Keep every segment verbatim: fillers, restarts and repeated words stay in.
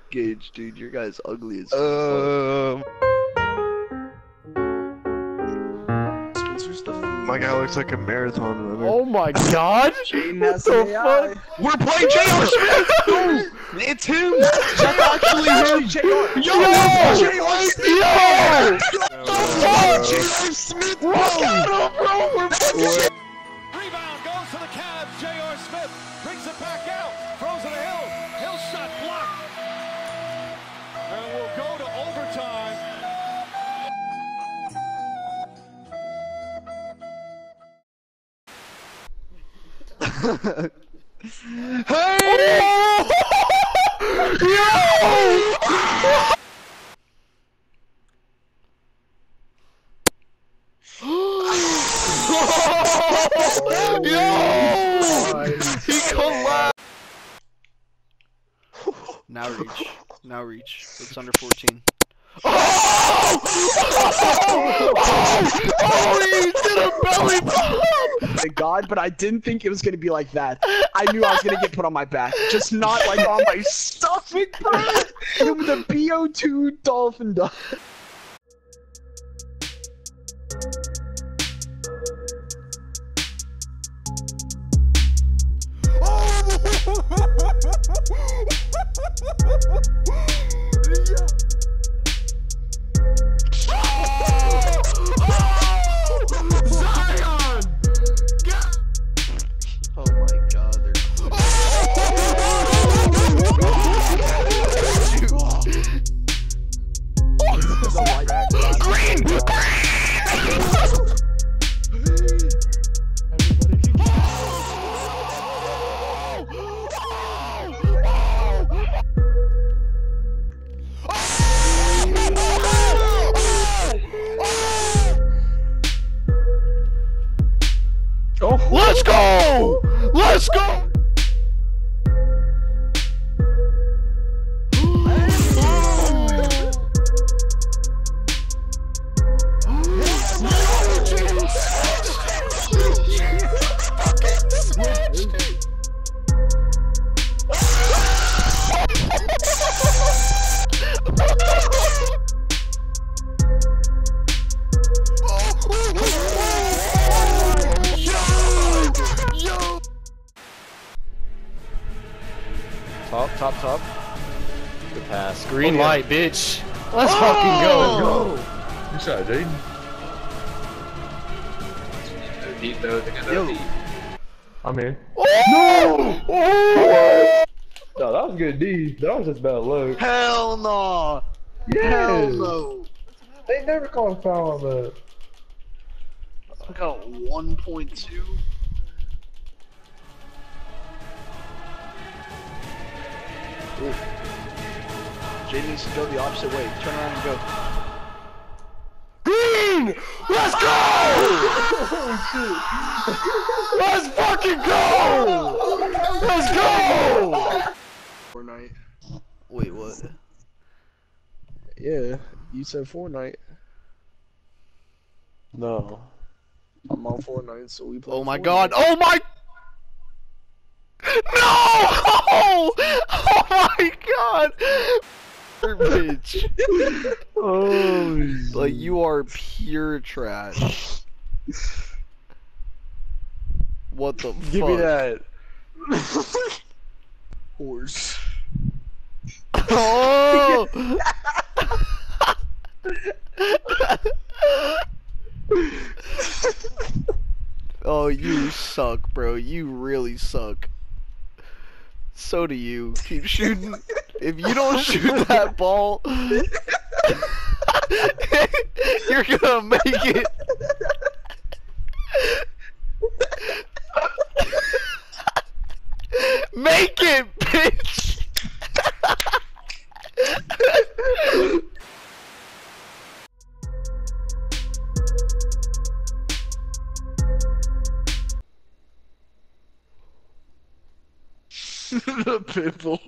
Gage, dude, your guy's ugly as Um. Spencer's the food. My guy looks like a marathon runner. Oh my god! Jaden What has the an A I. fuck? We're playing J R Smith! No! It's him! That's actually him! J R! Yo! Yo! J R Smith! Yo! Fuck! J R Smith, bro! bro! We're fucking Rebound goes to the Cavs. J R Smith brings it back out. Throws it to Hill. Hill shot blocked. And we'll go to overtime. Hey! Yo! Yo! He collapsed! Now reach. Now reach. It's under fourteen. Oh! Oh! Oh! He did a belly pump! Thank God, but I didn't think it was gonna be like that. I knew I was gonna get put on my back, just not like on my stomach, bro. It was a B O two dolphin dive. Oh my God, they're Green! Oh, Let's go! Let's go! Top, top, top. Good pass. Green Oh, yeah. light, bitch. Let's fucking go. Good shot, Jaden. Deep though, they got Yo. deep. I'm here. Oh! Oh! No, that was good D. That was just about low. hell no! Yeah. Hell no! They never call a foul on that. I got one point two. Jay needs to go the opposite way. Turn around and go. Green! Let's go! Let's fucking go! Let's go! Fortnite. Wait, what? Yeah, you said Fortnite. No. I'm on Fortnite, so we play. Oh my Fortnite. god! Oh my! No! Oh my god! Bitch. Oh, Like, you are pure trash. What the fuck? give me that. Horse. Oh! Oh, you suck, bro. You really suck. So do you. Keep shooting. If you don't shoot that ball, you're gonna make it. Make it, bitch! The pitbull.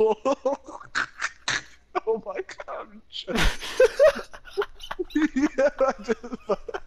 Oh my god. I'm yeah, I just...